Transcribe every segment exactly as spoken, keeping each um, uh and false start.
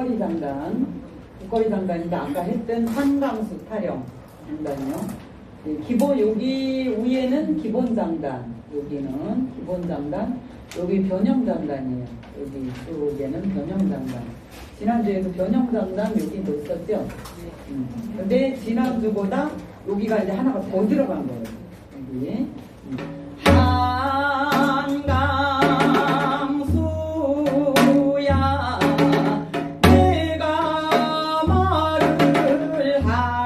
국거리 장단, 국거리 장단이다. 아까 했던 한강수 타령 장단이요. 네, 기본 여기 위에는 기본 장단, 여기는 기본 장단, 여기 변형 장단이에요. 여기 쪽에는 변형 장단. 지난주에도 변형 장단 여기 넣었었죠. 음. 근데 지난주보다 여기가 이제 하나가 더 들어간 거예요. 여기 음. 한강수야 내가 말을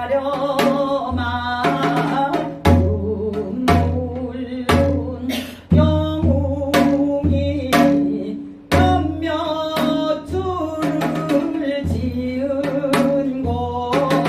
하려마 눈물은 영웅이 몇몇 줄을 지은 곳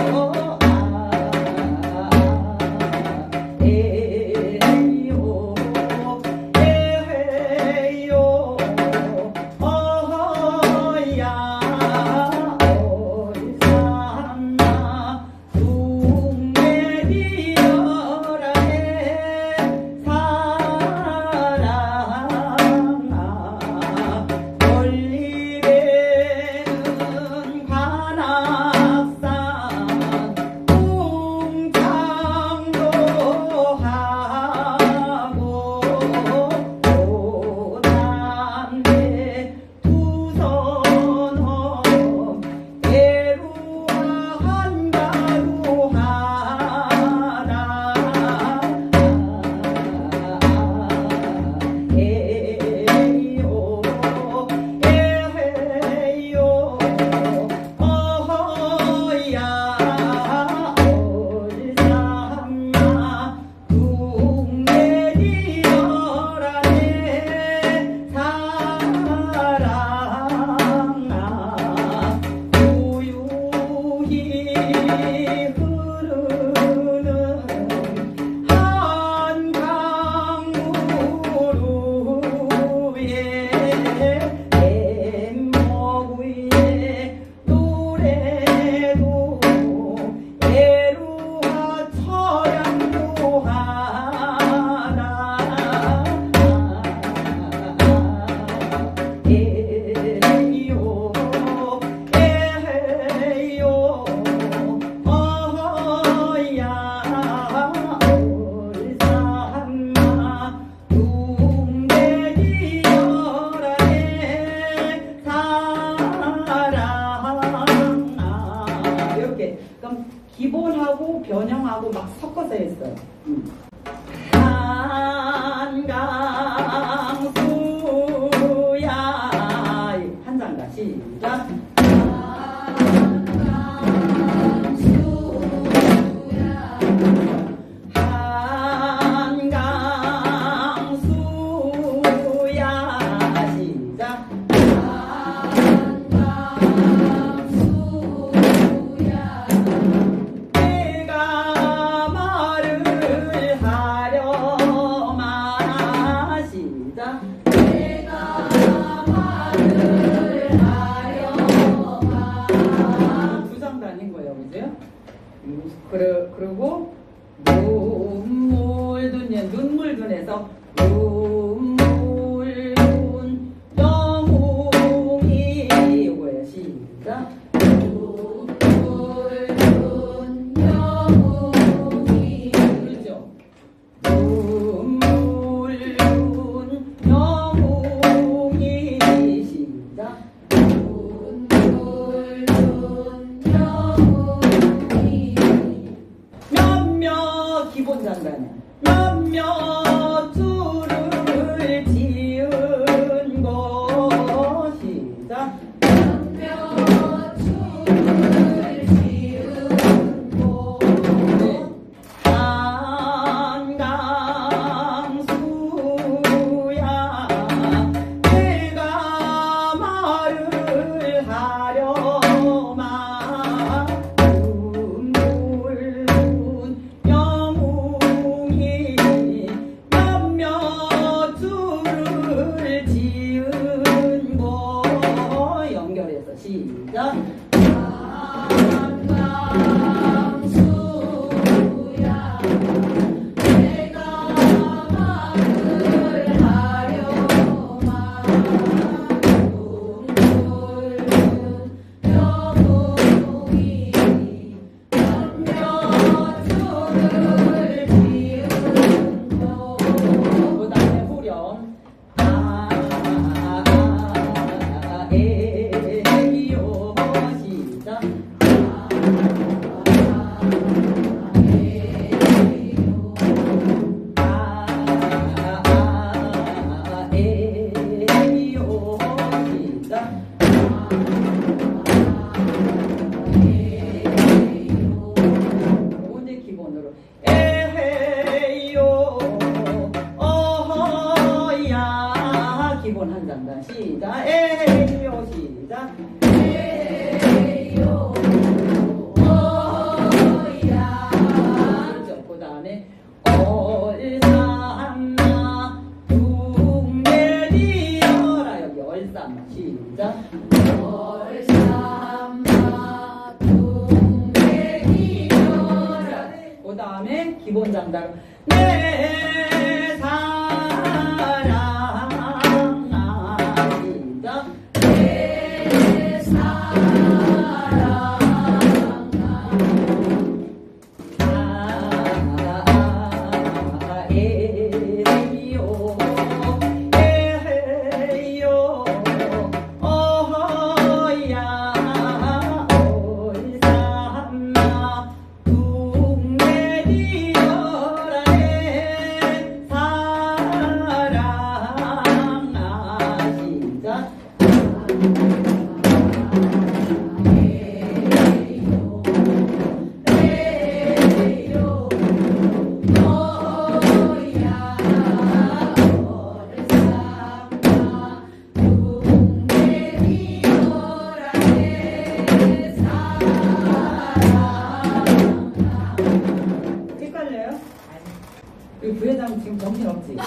기본하고 변형하고 막 섞어서 했어요. 음. 한강수야 한 장가 시작. 그래, 그리고 눈물둔, 눈물둔에서 눈물둔 영웅이 이거예요. 시작. 눈물둔 영웅이 그렇죠. 눈물둔 영웅이 시작. 기본 장단이야. 몇몇 줄을 지은 것 시작. 몇몇 줄을 지은 곳 네. 한강수야 내가 말을 하려마 눈물 기본으로 에헤요 어허야 기본 한 장단 시작 에헤요 시작 에헤요 어허야 그렇죠. 그 다음에 얼삼나 둥대리여라 여기 얼삼나 시작 얼삼나 둥대리여라 그 다음에 기본 장단 내 사랑아 시작 내 사랑아 에헤요 에헤요 어허야 얼삼나 둥대리여라 내 사랑아 시작 헷갈려요? 이 부회장 지금 정신없지?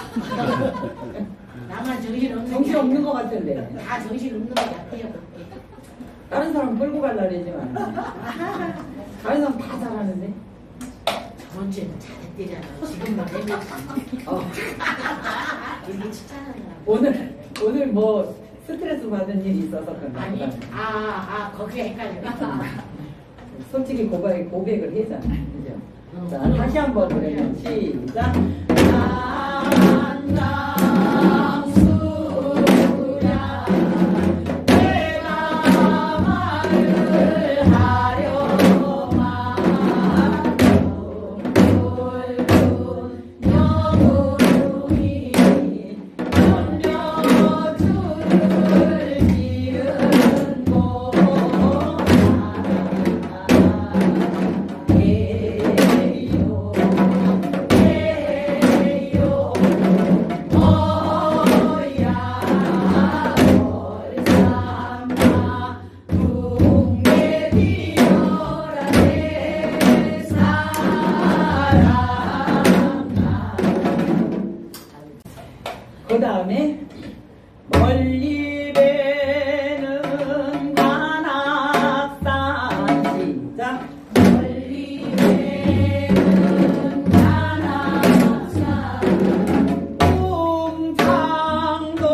나만 정신 없는 정신없는 것 같은데 다 정신 없는 것 같아요. 다른 사람 끌고 갈라 그러지만 다른 사람 다 잘하는데 저번 주에는 잘했대잖아. 지금만 해보지. 어. 이렇게 칭찬하는 거야. 오늘 오늘 뭐 스트레스 받은 일이 있어서 그런가 아니, 보다. 아, 아, 거기가 헷갈려. 솔직히 고백, 고백을 해잖아 그죠? 어, 자 그럼. 다시 한번 그러면 시작 안강수야 내가 말을 하려마 붉은 영웅이 연려줄을 지은 곳 에요 에요 어야 얼삼나 둥대리여라 내 사랑아 그 다음에 멀리 배는 관악산 시작 멀리 배는 관악산 웅창도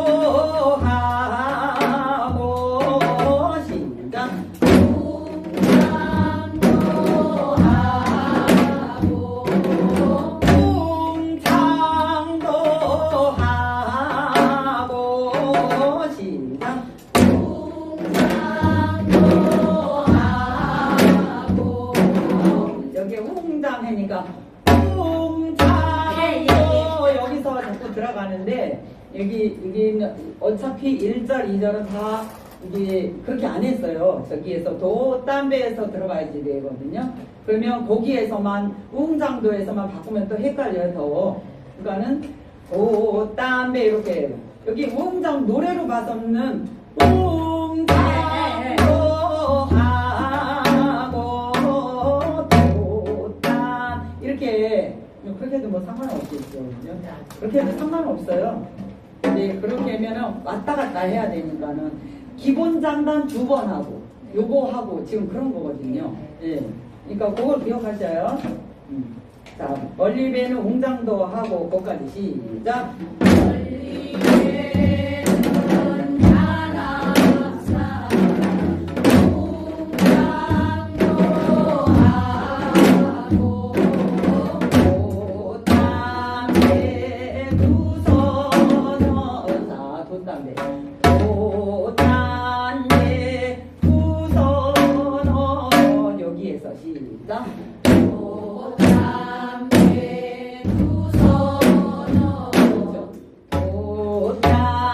하고 시작 웅창도 하고 웅창도 하고 시작 여기 웅장 하니까 웅장도 여기서 자꾸 들어가는데 여기 여기는 어차피 일 절, 이 절은 다 이게 그렇게 안 했어요. 저기에서 도, 담배에서 들어가야지 되거든요. 그러면 거기에서만 웅장도에서만 바꾸면 또 헷갈려요. 더. 그러니까는 도, 담배 이렇게 여기 웅장 노래로 봐서는 웅장도 하고 도담 이렇게 그렇게 해도 뭐 상관없겠죠. 그죠? 그렇게 해도 상관없어요. 근데 그렇게 하면은 왔다 갔다 해야 되니까는 기본 장단 두 번 하고 요거 하고 지금 그런 거거든요. 예. 그러니까 그걸 기억하셔요. 음. 자, 멀리 배는 웅장도 하고 거기까지 시작. 멀리 배는 관악산 웅장도 하고 돛담배 두 선어 자, 돛담배 돛담배 두 선어 여기에서 시작. 돛담배 두 선어 돛담배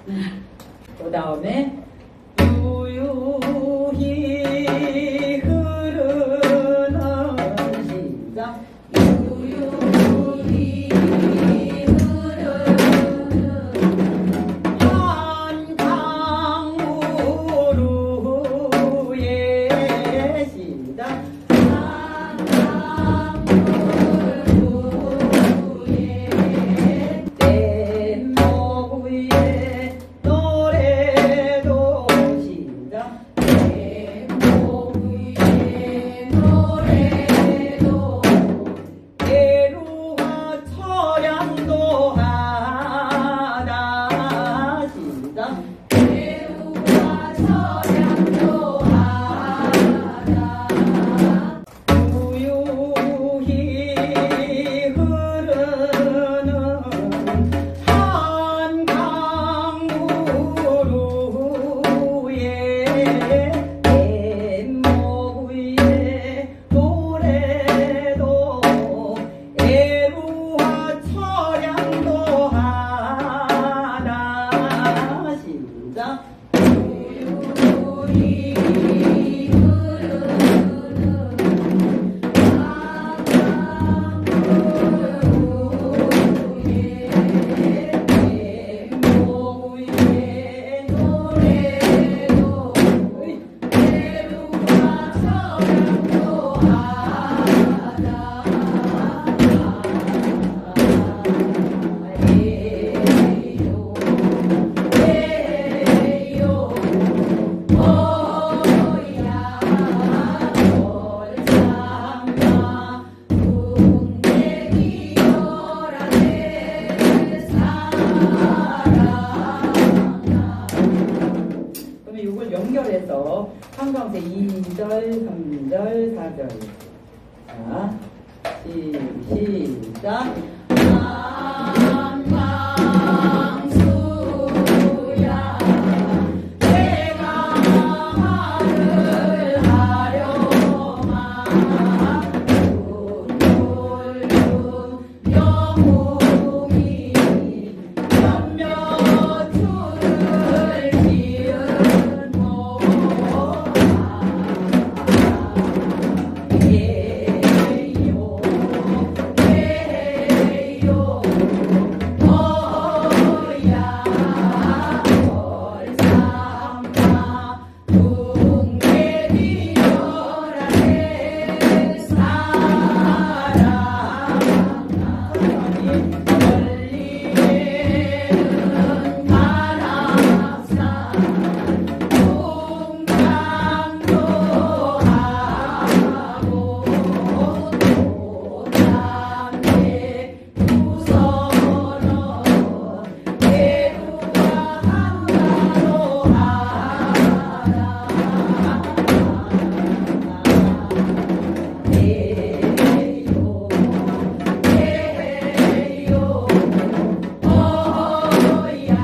그 다음에 유유히 흐르는 시작. 유유히 흐르는 한강무루에 시작. 뗏목 위에 노래도 시작. 뗏목 위에 노래도 애루와 처량도 하다 시작. 애루와 처량도 하다 유유히 흐르는 한강무루에 뗏목 위에 노래도 애루와 처량도 하다 시작. 유유히 그러면 이걸 연결해서 한강세 이 절, 삼 절, 사 절. 자, 시, 시작. 한강수야 내가 말을 하려마 눈물로 영웅이 몇몇 줄을 지은 모아 예요 예요 어야 얼삼아 둥개비어라 내 사랑아 멀리에는 가락산 동강도 하고 또 담배 부서러 애루와 한가로 하라 예요 예요 어야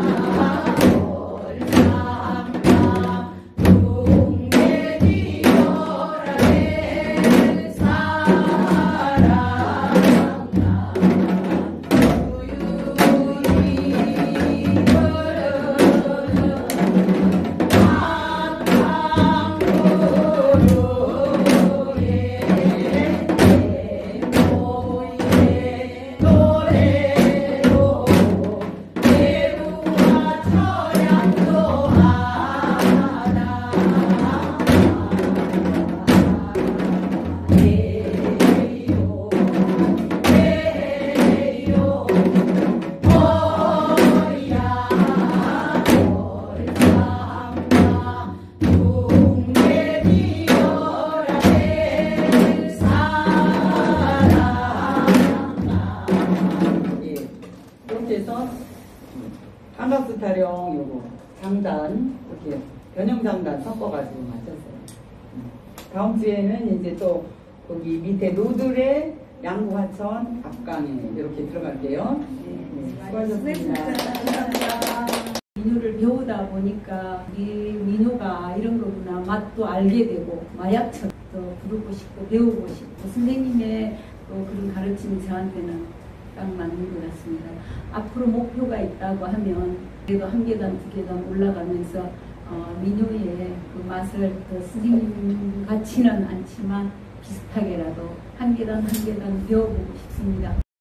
얼삼아 둥개비어라 내 사랑아 유유히 흐르는 한강무루에 뗏목위에 노래도 애루와 처량도 하다 예요 예요 어야 얼삼아 둥개비어라 내 사랑아 예. 이렇게 해서 한박수 타령 요거 장단 이렇게 변형 장단 섞어가지고 맞췄어요. 음. 다음 주에는 이제 또 거기 밑에 노들의 양구하천 앞강에 이렇게 들어갈게요. 네, 수고하셨습니다. 민요를 배우다 보니까 이 민요가 이런 거구나 맛도 알게 되고 마약처럼 또 부르고 싶고 배우고 싶고 선생님의 또 그런 가르침이 저한테는 딱 맞는 것 같습니다. 앞으로 목표가 있다고 하면 그래도 한 계단 두 계단 올라가면서 어, 민요의 그 맛을 더 선생님 같지는 않지만 비슷하게라도 한 계단 한 계단 배워보고 싶습니다.